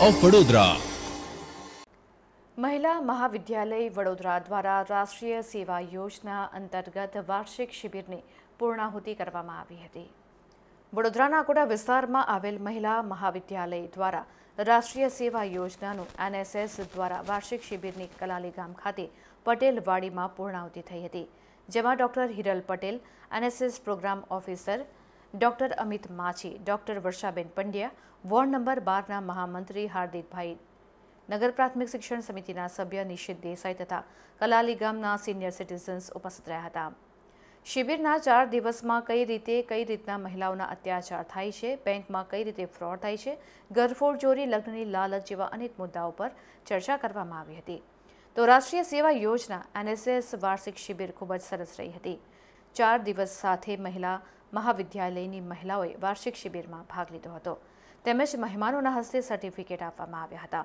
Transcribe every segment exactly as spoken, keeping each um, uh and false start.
Of Vadodara. महिला महाविद्यालय वडोदरा द्वारा राष्ट्रीय सेवा योजना अंतर्गत वार्षिक शिबिरनी पूर्णाहुति करवामां आवी हती। वडोदराना अकोटा विस्तारमां आवेल महिला महाविद्यालय द्वारा राष्ट्रीय सेवा योजनानुं एनएसएस द्वारा वार्षिक शिबिरनी कलाली गाम खाते पटेलवाड़ीमां पूर्णाहुति थई हती, जेमां doctor Hiral Patel, NSS program officer doctor Amit Machhi, doctor Varshaben Pandya, ward number बारना महामंत्री हार्दिकभाई, नगर प्राथमिक शिक्षण समितिना सभ्य निशित देसाई तथा कलाली गामना सीनियर सिटीजन्स उपस्थित रह्या हता। शिबिरना चार दिवसमां कई रीते कई रीतना महिलाओना अत्याचार थाय छे, बेंकमां कई रीते फ्रॉड थाय छे, घरफोड़ चोरी, लग्ननी लालच जेवा अनेक मुद्दाओं पर चर्चा करवामां आवी हती। तो राष्ट्रीय सेवा योजना एनएसएस वार्षिक शिबिर खूब ज सरस रही हती। चार दिवस साथे महिला महाविद्यालयनी महिलाओए वार्षिक शिबिरमां भाग लीधो हतो, તેમજ મહેમાનોના હસ્તે સર્ટિફિકેટ આપવામાં આવ્યા હતા।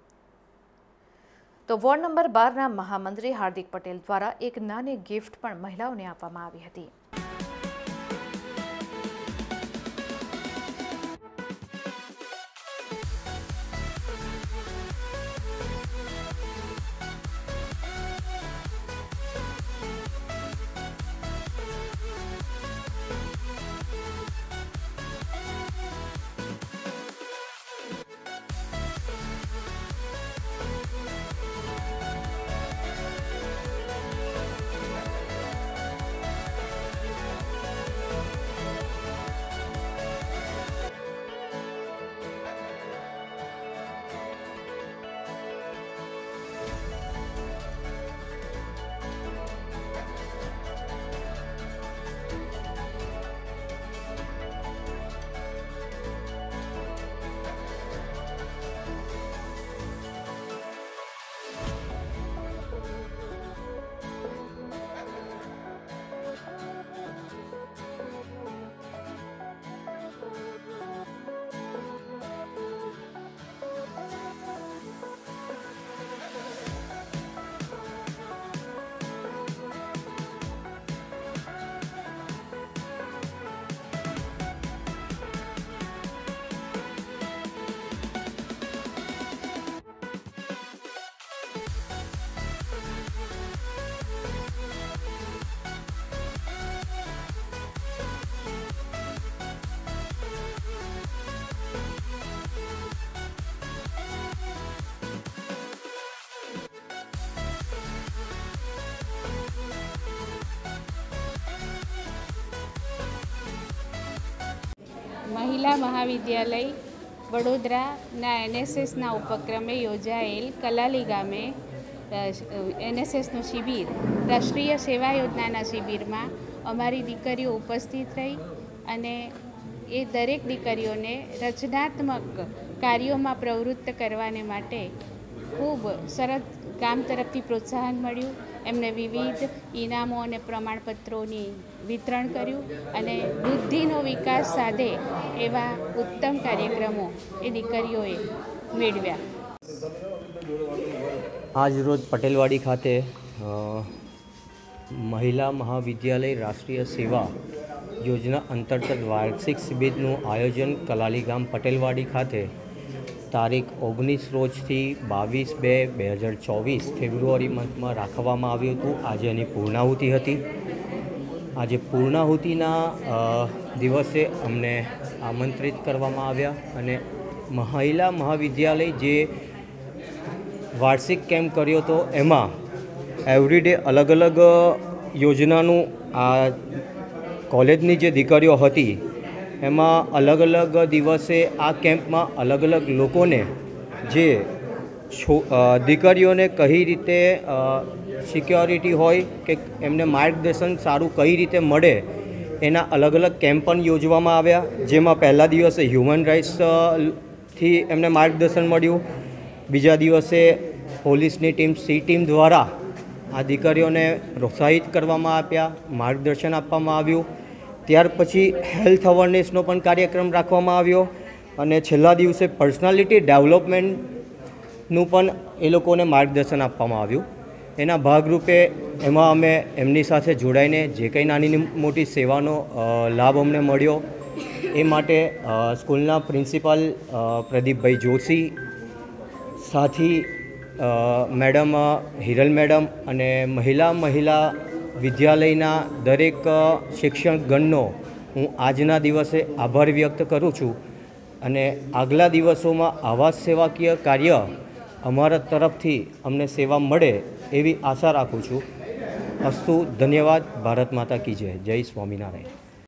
તો વોર્ડ નંબર બારના મહામંત્રી હાર્દિક પટેલ દ્વારા એક નાની ગિફ્ટ પણ મહિલાઓને આપવામાં આવી હતી। महिला महाविद्यालय वडोदराना एनएसएसना उपक्रमे योजायेल कलाली गामे एनएसएसनो शिबिर राष्ट्रीय सेवा योजनाना शिबिरमां अमारी दीकरीओ उपस्थित रही अने ए दरेक दीकरीओने रचनात्मक कार्योमां प्रवृत्त करवाने माटे खूब सरस गाम तरफथी प्रोत्साहन मळ्युं। एमने विविध इनामों और प्रमाणपत्रों वितरण कर्युं अने बुद्धिनो विकास साधे एवा उत्तम कार्यक्रमों ए दीकरीओए मेळव्या। आज रोज पटेलवाड़ी खाते महिला महाविद्यालय राष्ट्रीय सेवा योजना अंतर्गत वार्षिक शिबिरનું आयोजन कलाली गाम पटेलवाड़ी खाते तारीख ओगनीस रोज थी बावीस बे बे हज़ार चौवीस फेब्रुआरी मंथ में राखवामां आव्युं हतुं। आज एनी पूर्णाहुति हती। आज पूर्णाहुतिना दिवसे अमने आमंत्रित करवामां आव्या अने महिला महाविद्यालय जे वार्षिक केम्प कर्यो तो एमां एवरीडे अलग अलग योजनानुं आ कॉलेजनी जे दीकरीओ हती एमां अलग अलग दिवसे आ केम्प में अलग अलग लोकोने जे दीकरीओने कई रीते सिक्योरिटी होय के एमने मार्गदर्शन सारूँ कई रीते मळे एना अलग अलग केम्प पण योजवामां आव्या। जेमां पहला दिवसे ह्यूमन राइट्स थी एमने मार्गदर्शन मळ्युं। बीजा दिवसे पोलीसनी टीम सी टीम द्वारा आ दीकरीओने प्रोत्साहित करवामां आव्या, मार्गदर्शन आपवामां आव्युं। त्यार पछी हेल्थ अवेरनेसनो पण कार्यक्रम राखवामां आव्यो अने छेल्ला दिवसे पर्सनालिटी डेवलपमेंटनुं पण ए लोकोने मार्गदर्शन आपवामां आव्युं। एना भागरूपे एमां अमे एमनी साथे जोडाईने जे कंई नानी मोटी सेवानो लाभ अमने मळ्यो ए माटे स्कूलना प्रिंसिपल प्रदीपभाई जोशी સાથી મેડમ હિરલ મેડમ અને મહિલા મહિલા વિદ્યાલયના દરેક શિક્ષકગણનો હું આજના દિવસે આભાર વ્યક્ત કરું છું અને આગલા દિવસોમાં આવા સેવાકીય કાર્ય અમારા તરફથી અમને સેવા મળે એવી આશા રાખું છું. અસ્તુ. ધન્યવાદ. ભારત માતા કી જય. જય સ્વામિનારાયણ.